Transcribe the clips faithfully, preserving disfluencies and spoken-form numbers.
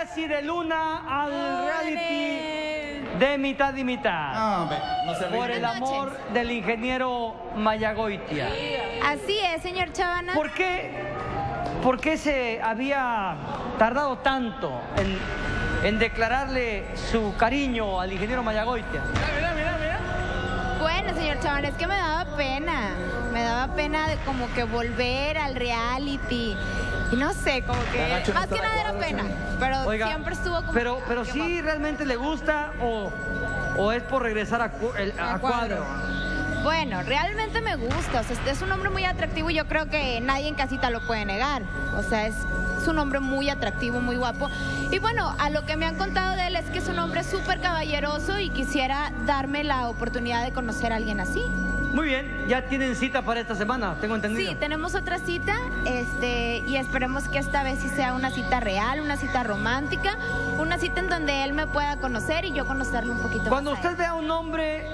Jessy de Luna al reality de mitad y mitad. No, hombre, no se Por ríe. el amor del ingeniero Mayagoitia. Así es, señor Chavana. ¿Por qué, por qué se había tardado tanto en, en declararle su cariño al ingeniero Mayagoitia? Mira, mira, mira. Bueno, señor Chavana, es que me daba pena. Me daba pena de como que volver al reality. Y no sé, como que... Gacho, no Más que está de nada era acuerdo, pena. Chavana. Pero Oiga, siempre estuvo como... Pero, pero que sí guapo. realmente le gusta o, o es por regresar a, cu- el- a A cuadro. cuadro. Bueno, realmente me gusta. O sea, es un hombre muy atractivo y yo creo que nadie en casita lo puede negar. O sea, es, es un hombre muy atractivo, muy guapo. Y bueno, a lo que me han contado de él es que es un hombre súper caballeroso y quisiera darme la oportunidad de conocer a alguien así. Muy bien, ya tienen cita para esta semana, tengo entendido. Sí, tenemos otra cita, este, y esperemos que esta vez sí sea una cita real, una cita romántica, una cita en donde él me pueda conocer y yo conocerlo un poquito Cuando más. a usted él. ve a un hombre,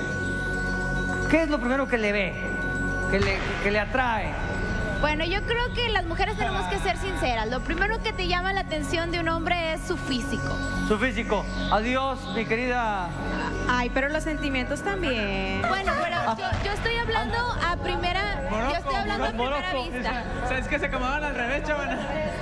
¿qué es lo primero que le ve? Que le, que le atrae. Bueno, yo creo que las mujeres tenemos que ser sinceras. Lo primero que te llama la atención de un hombre es su físico. Su físico. Adiós, mi querida. Ay, pero los sentimientos también. Bueno, pero yo, yo estoy hablando a primera, yo estoy hablando a primera Morocco. vista. ¿Sabes que se acomodaban al revés, Chavana?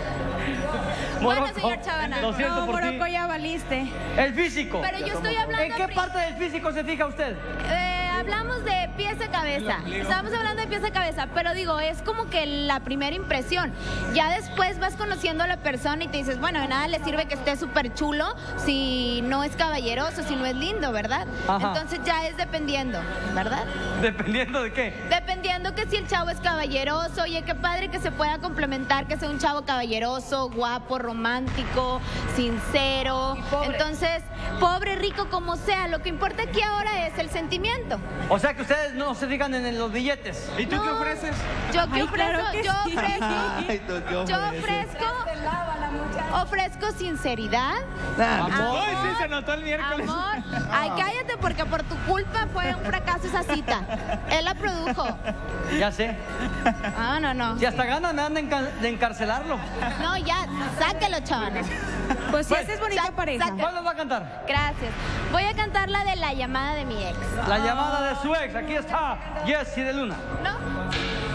Bueno, Morocco, señor Chavana. Lo siento No, por ti. Morocco, ya valiste. El físico. Pero yo estoy hablando ¿En qué a pri- parte del físico se fija usted? Eh, hablamos de pies a cabeza. Estamos hablando de pies a cabeza, pero digo, es como que la primera impresión. Ya después vas conociendo a la persona y te dices, bueno, de nada le sirve que esté súper chulo si no es caballeroso, si no es lindo, ¿verdad? Ajá. Entonces ya es dependiendo, ¿verdad? Dependiendo de qué. Dependiendo que si el chavo es caballeroso, oye, qué padre que se pueda complementar, que sea un chavo caballeroso, guapo, romántico, sincero. Entonces, pobre, rico, como sea, lo que importa aquí ahora es el sentimiento. O sea que ustedes no se fijan en los billetes. ¿Y tú No. qué ofreces? Yo que Ay, ofrezco, claro que yo sí. ofrezco, Ay, tú, ¿qué yo ofreces? ofrezco, ofrezco sinceridad, Nah, Amor. Uy, sí, se notó el miércoles. amor. Ay, cállate porque por tu culpa fue un fracaso esa cita. Él la produjo. Ya sé. Ah, no, no. Si hasta ganas me dan de, enca- de encarcelarlo. No, ya, sáquelo, chavana. Pues sí, Pues, esa es bonita sac- pareja. saca- ¿Cuál nos va a cantar? Gracias. Voy a cantar la de la llamada de mi ex. La llamada de su ex. Aquí está Jessy de Luna. ¿No?